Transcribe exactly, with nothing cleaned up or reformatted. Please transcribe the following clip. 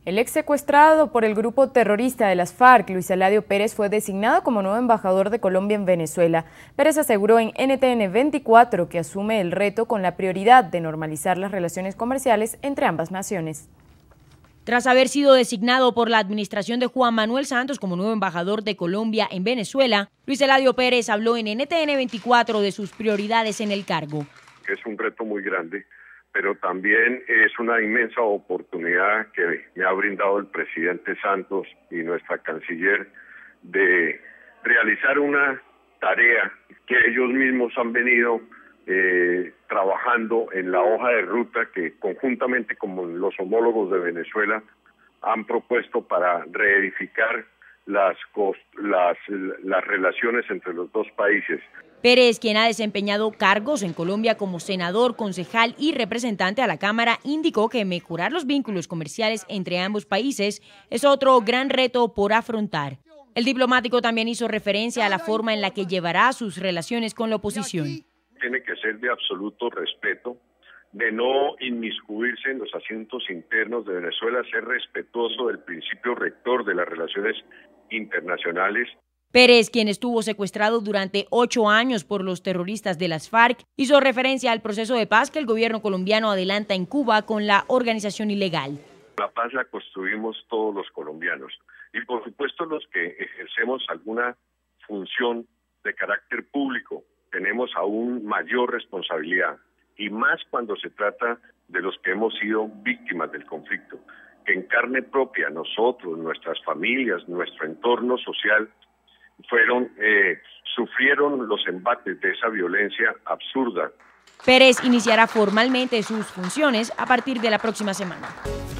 El ex secuestrado por el grupo terrorista de las FARC, Luis Eladio Pérez, fue designado como nuevo embajador de Colombia en Venezuela. Pérez aseguró en N T N veinticuatro que asume el reto con la prioridad de normalizar las relaciones comerciales entre ambas naciones. Tras haber sido designado por la administración de Juan Manuel Santos como nuevo embajador de Colombia en Venezuela, Luis Eladio Pérez habló en N T N veinticuatro de sus prioridades en el cargo. Es un reto muy grande, pero también es una inmensa oportunidad que me ha brindado el presidente Santos y nuestra canciller de realizar una tarea que ellos mismos han venido eh, trabajando en la hoja de ruta que conjuntamente con los homólogos de Venezuela han propuesto para reedificar las, las, las relaciones entre los dos países. Pérez, quien ha desempeñado cargos en Colombia como senador, concejal y representante a la Cámara, indicó que mejorar los vínculos comerciales entre ambos países es otro gran reto por afrontar. El diplomático también hizo referencia a la forma en la que llevará sus relaciones con la oposición. Tiene que ser de absoluto respeto, de no inmiscuirse en los asuntos internos de Venezuela, ser respetuoso del principio rector de las relaciones internacionales. Pérez, quien estuvo secuestrado durante ocho años por los terroristas de las FARC, hizo referencia al proceso de paz que el gobierno colombiano adelanta en Cuba con la organización ilegal. La paz la construimos todos los colombianos y por supuesto los que ejercemos alguna función de carácter público tenemos aún mayor responsabilidad y más cuando se trata de los que hemos sido víctimas del conflicto, que en carne propia nosotros, nuestras familias, nuestro entorno social, fueron eh, sufrieron los embates de esa violencia absurda. Pérez iniciará formalmente sus funciones a partir de la próxima semana.